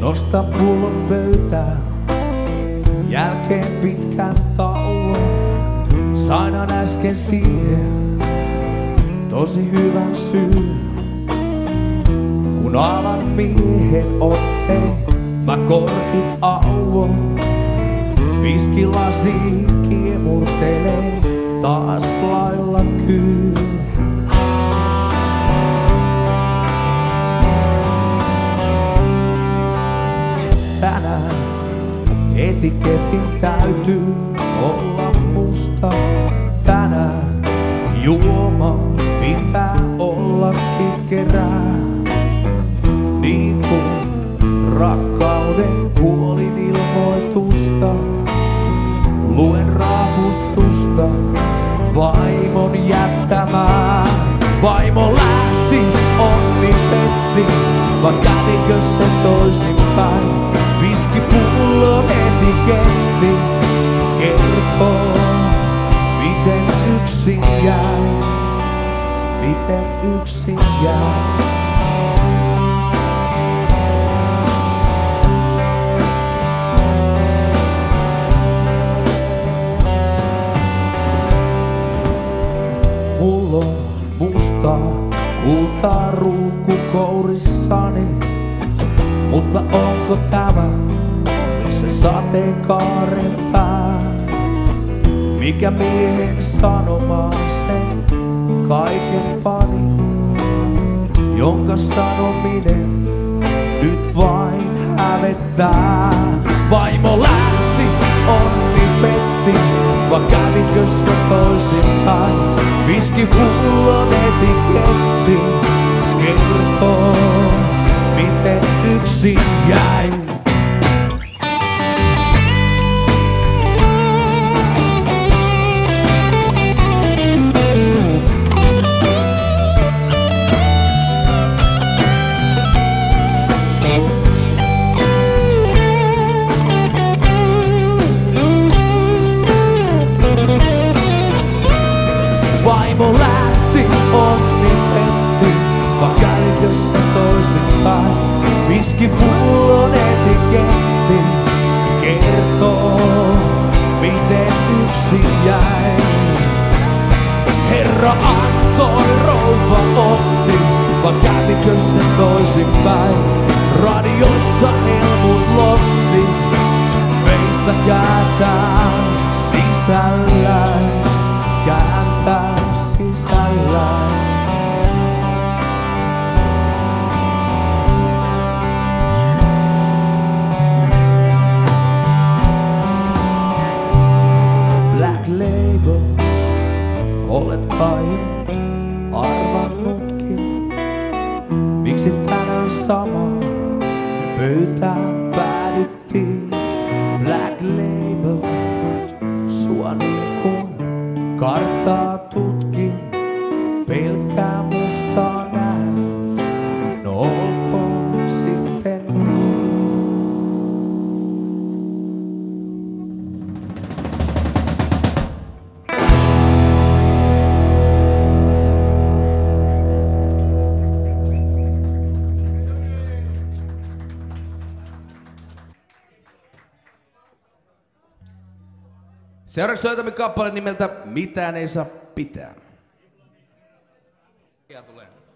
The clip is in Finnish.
Nosta pullon pöytään, jälkeen pitkän tauon. Sainaan äsken siihen tosi hyvän syyn. Kun alan miehen otteen, mä korkit auon. Viskilasi kiemurtelee taas lailla kyyn. Tänään etiketin täytyy olla musta. Tänään juoma pitää olla kitkerää. Niin kuin rakkauden kuolin ilmoitusta. Luen raapustusta vaimon jättämää. Vaimo lähti, onni petti, vai kävikö se toisinpäin? Viskipullon etiketti kertoo, miten yksin jäi, miten yksin jäi. Mulla on mustaa kultaa ruukku kourissani, mutta onko tämä se sateenkaaren pää? Mikä miehen sanomaan sen kaiken pani, jonka sanominen nyt vain hävettää? Vaimo lähti, onni petti, vai kävikö se toisinpäin? Viskipullon etiketti kertoo, miten yksin jäi. Vaimo lähti, onni petti, vai kävikö se toisinpäin? Viskipullon etiketti kertoo, miten yksin jäi. Herra antoi, rouva otti, vai kävikö se toisinpäin? Radiossa Helmut Lotti meistä kääntää sisällään, kääntää sisällään. Black Label, olet kai arvannutkin, miksi tänään samaan pöytään päädyttiin. Black Label, sua niin kuin karttaa tutkin, pelkkää mustaa näen, no olkoon sitten niin. Seuraavaksi soitamme kappale nimeltä Mitään ei saa pitää. Ja tulee.